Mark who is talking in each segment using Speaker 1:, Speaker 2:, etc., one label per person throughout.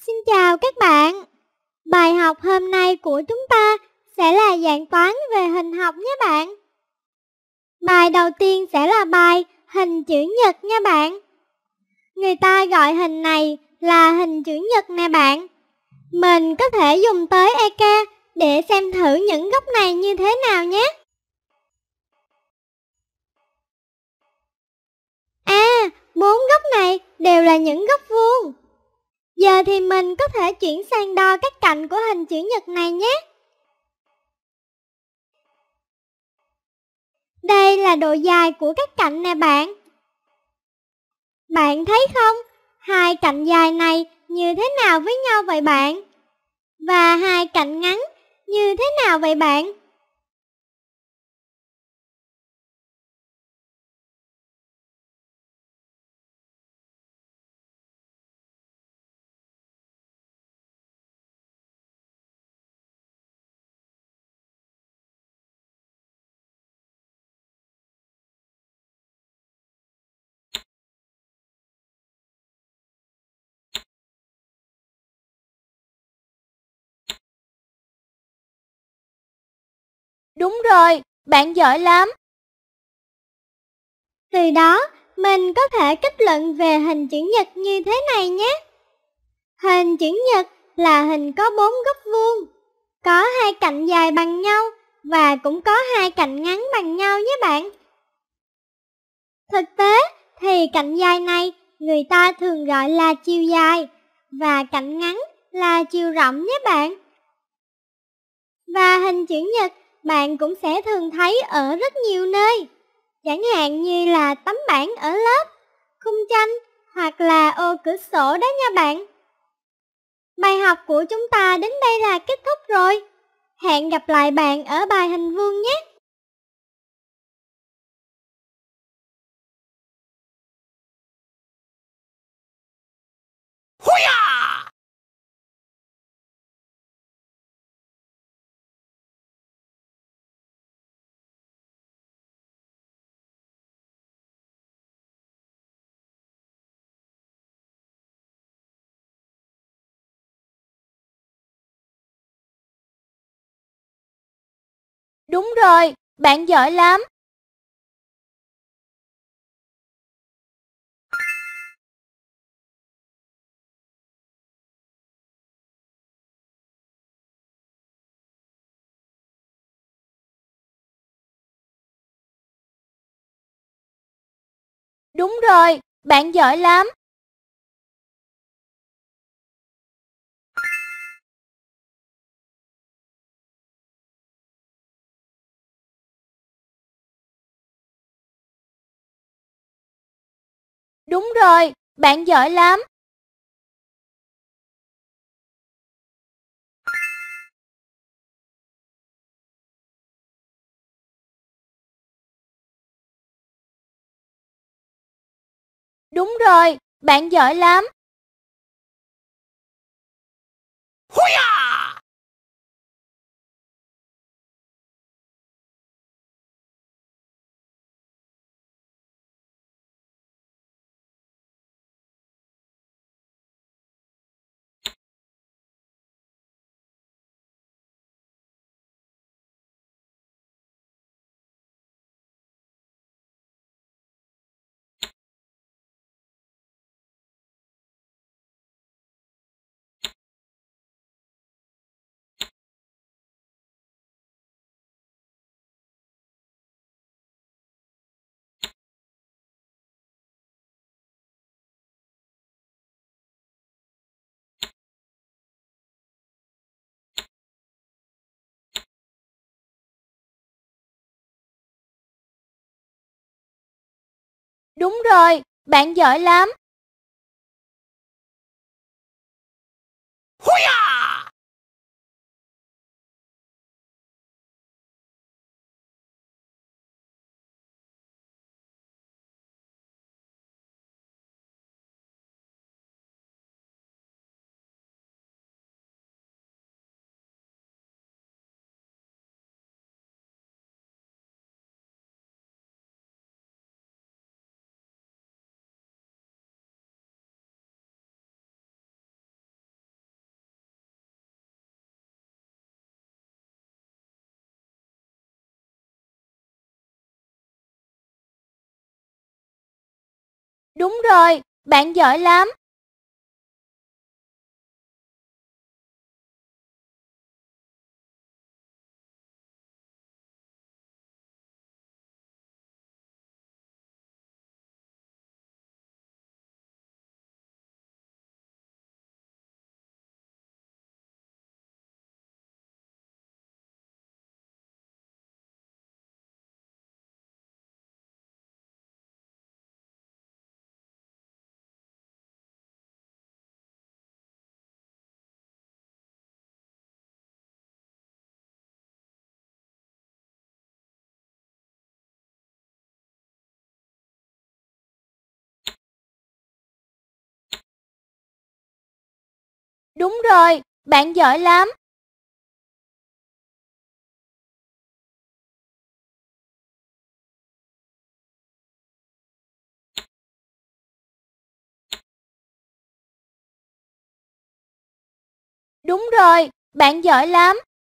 Speaker 1: Xin chào các bạn. Bài học hôm nay của chúng ta sẽ là dạng toán về hình học nhé bạn. Bài đầu tiên sẽ là bài hình chữ nhật nha bạn. Người ta gọi hình này là hình chữ nhật nè bạn. Mình có thể dùng tới EK để xem thử những góc này như thế nào nhé. Bốn góc này đều là những góc vuông. Giờ thì mình có thể chuyển sang đo các cạnh của hình chữ nhật này nhé. Đây là độ dài của các cạnh nè bạn. Bạn thấy không? Hai cạnh dài này như thế nào với nhau vậy bạn? Và hai cạnh ngắn như thế nào vậy bạn?
Speaker 2: Đúng rồi, bạn giỏi lắm.
Speaker 1: Từ đó, mình có thể kết luận về hình chữ nhật như thế này nhé. Hình chữ nhật là hình có bốn góc vuông, có hai cạnh dài bằng nhau và cũng có hai cạnh ngắn bằng nhau nhé bạn. Thực tế thì cạnh dài này người ta thường gọi là chiều dài và cạnh ngắn là chiều rộng nhé bạn. Và hình chữ nhật bạn cũng sẽ thường thấy ở rất nhiều nơi, chẳng hạn như là tấm bảng ở lớp, khung tranh hoặc là ô cửa sổ đó nha bạn. Bài học của chúng ta đến đây là kết thúc rồi. Hẹn gặp lại bạn ở bài hình vuông nhé.
Speaker 2: Đúng rồi, bạn giỏi lắm. Đúng rồi, bạn giỏi lắm. Đúng rồi, bạn giỏi lắm. Đúng rồi, bạn giỏi lắm. Đúng rồi, bạn giỏi lắm. Đúng rồi, bạn giỏi lắm. Đúng rồi, bạn giỏi lắm. Đúng rồi, bạn giỏi lắm.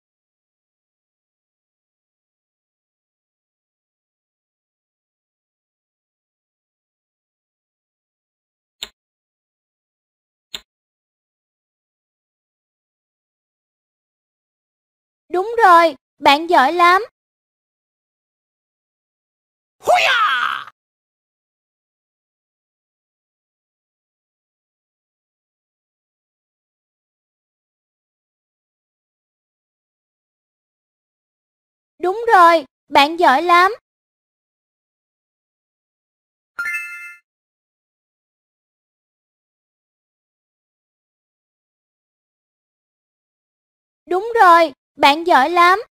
Speaker 2: Đúng rồi, bạn giỏi lắm. Đúng rồi, bạn giỏi lắm. Đúng rồi, bạn giỏi lắm.